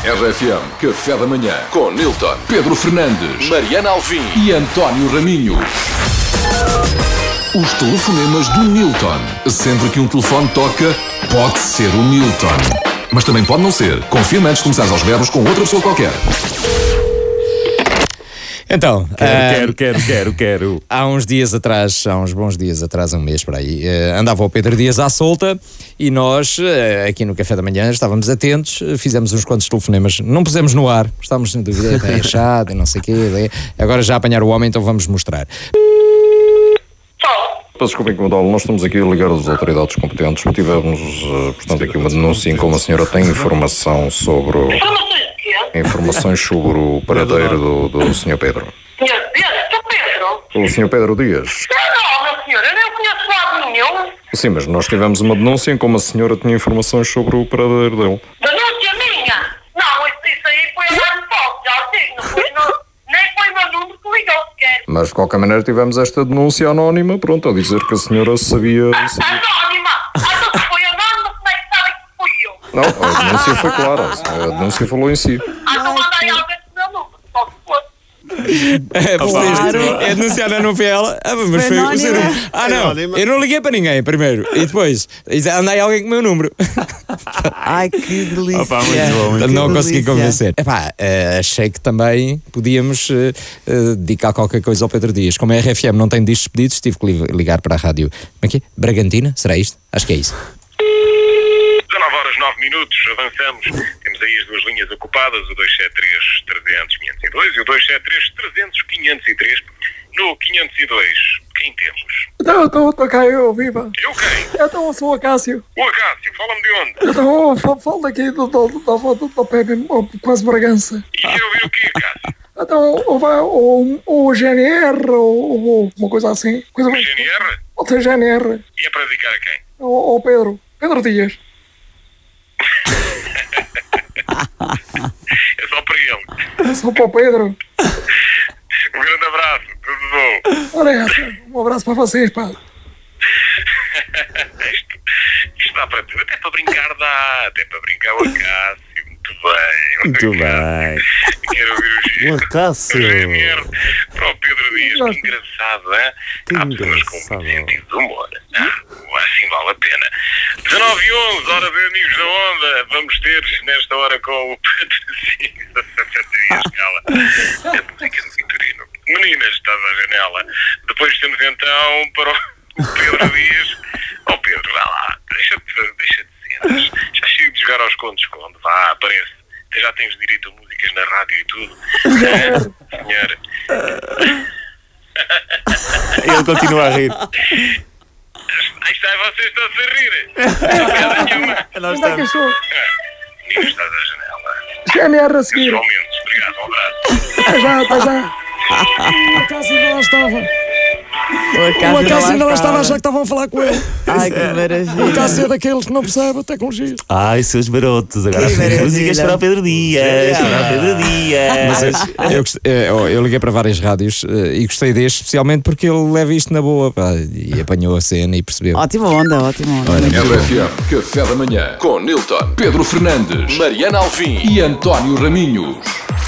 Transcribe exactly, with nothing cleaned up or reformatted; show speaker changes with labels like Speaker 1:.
Speaker 1: R F M, café da manhã, com Nilton, Pedro Fernandes, Mariana Alvim e António Raminho. Os telefonemas do Nilton. Sempre que um telefone toca, pode ser o Nilton. Mas também pode não ser. Confirma antes de começar aos berros com outra pessoa qualquer.
Speaker 2: Então,
Speaker 3: quero,
Speaker 2: uh,
Speaker 3: quero, quero, quero, quero.
Speaker 2: Há uns dias atrás, há uns bons dias atrás, um mês por aí, uh, andava o Pedro Dias à solta e nós, uh, aqui no Café da Manhã, estávamos atentos, uh, fizemos uns quantos telefonemas, não pusemos no ar, estávamos sem dúvida, é achado e não sei o quê, é, agora já apanhar o homem, então vamos mostrar.
Speaker 4: Peço desculpa incomodá-lo, nós estamos aqui a ligar às autoridades competentes. Tivemos, uh, portanto, aqui uma denúncia em como a senhora tem informação sobre o... informações sobre o paradeiro do, do senhor Pedro.
Speaker 5: senhor Pedro? Pedro?
Speaker 4: O senhor Pedro Dias.
Speaker 5: Não, meu senhor, eu nem conheço lado nenhum.
Speaker 4: Sim, mas nós tivemos uma denúncia em como a senhora tinha informações sobre o paradeiro dele.
Speaker 5: Denúncia minha? Não, isso, isso aí foi alarme falso, já digo, não foi, não, nem foi o meu número que ligou sequer.
Speaker 4: Mas de qualquer maneira tivemos esta denúncia anónima, pronto, a dizer que a senhora sabia... sabia...
Speaker 5: Anónima? Ah, então se foi anónima, como é que sabem que fui eu?
Speaker 4: Não, a denúncia foi clara, a denúncia falou em si.
Speaker 5: Ah, não mandei alguém com o meu número, só se fosse.
Speaker 2: É,
Speaker 3: Claro.
Speaker 2: é denunciada, não foi ela? Ah, mas foi o seu número. Ah, não, eu não liguei para ninguém primeiro. E depois, andei alguém com o meu número.
Speaker 6: Ai, que delícia.
Speaker 3: Opa, muito bom, muito
Speaker 6: Que
Speaker 2: Não consegui
Speaker 6: delícia.
Speaker 2: convencer. Epá, eh, achei que também podíamos eh, eh, dedicar qualquer coisa ao Pedro Dias. Como a R F M não tem discos pedidos, tive que li- ligar para a rádio. Como é que é? Bragantina? Será isto? Acho que é isso.
Speaker 7: dezanove horas nove minutos, avançamos. Temos aí as duas linhas ocupadas, o dois sete três, trezentos, quinhentos e dois e o dois sete três, trezentos, quinhentos e três. No quinhentos e dois, quem temos?
Speaker 8: Então, estou estou cá, eu, viva.
Speaker 7: Eu quem?
Speaker 8: Então, eu sou o Acácio.
Speaker 7: O Acácio, fala-me de onde?
Speaker 8: Então, eu fa- falo daqui do, do, do, do, do, do pé, mesmo, quase Bragança.
Speaker 7: E quero ouvir o quê, Acácio?
Speaker 8: Então, ou, vai- ou, ou G N R, ou, ou uma coisa assim. Coisa
Speaker 7: O
Speaker 8: bem-
Speaker 7: G N R?
Speaker 8: Ou seja, G N R.
Speaker 7: E é para dedicar a quem?
Speaker 8: Ou, ou Pedro. Pedro Dias.
Speaker 7: É só para ele.
Speaker 8: É só para o Pedro.
Speaker 7: Um grande abraço, tudo bom?
Speaker 8: Olha essa. Um abraço para vocês, pá.
Speaker 7: Isto, isto dá para tudo, até para brincar dá, até para brincar o Acácio. Muito bem.
Speaker 3: Muito bem.
Speaker 7: Quero ouvir o G.
Speaker 3: O Acácio.
Speaker 7: O G N R para o Pedro Dias,
Speaker 8: Gosto.
Speaker 7: que engraçado, hein?
Speaker 3: Que
Speaker 7: Há pessoas com
Speaker 3: engraçado.
Speaker 7: muito sentido de humor. Ah, assim vale a pena. dezanove e onze, hora de Amigos da Onda. Vamos ter nesta hora com o patrocínio da Safetaria Escala. A música do Vitorino. Meninas, estás à janela. Depois temos então para o Pedro Dias. Ó Pedro, vá lá. Deixa-te deixa de cenas. Já chego de jogar aos contos-conde. Vá, aparece. Até já tens direito a músicas na rádio e tudo. É, senhor.
Speaker 3: Ele continua a rir.
Speaker 7: Aí está, vocês estão-se a rir. Não piada nenhuma.
Speaker 3: Nós
Speaker 8: Onde é que eu
Speaker 3: estamos.
Speaker 8: sou?
Speaker 7: Menino, estás à janela.
Speaker 8: G N R a seguir.
Speaker 7: Pessoalmente, obrigado, um abraço.
Speaker 8: Até já, até já. O Acácio ainda lá estava.
Speaker 6: O
Speaker 8: O
Speaker 6: Acácio
Speaker 8: Acácio ainda lá estava a achar
Speaker 6: estava.
Speaker 8: que estavam a falar com ele.
Speaker 6: Ai, que
Speaker 8: O
Speaker 6: maravilha.
Speaker 8: Acácio é daqueles que não percebe a tecnologia.
Speaker 3: Ai, seus barotos. Agora
Speaker 6: Que
Speaker 3: as
Speaker 6: maravilha.
Speaker 3: músicas para o Pedro Dias. Para o Pedro
Speaker 2: Mas
Speaker 3: Dias.
Speaker 2: eu, eu, gost- eh, oh, eu liguei para várias rádios eh, e gostei deste, especialmente porque ele leva isto na boa, pá, e apanhou a cena e percebeu.
Speaker 6: Ótima onda, ótima onda.
Speaker 1: R F M, café da manhã, com Nilton, Pedro Fernandes, Mariana Alvim e António Raminhos.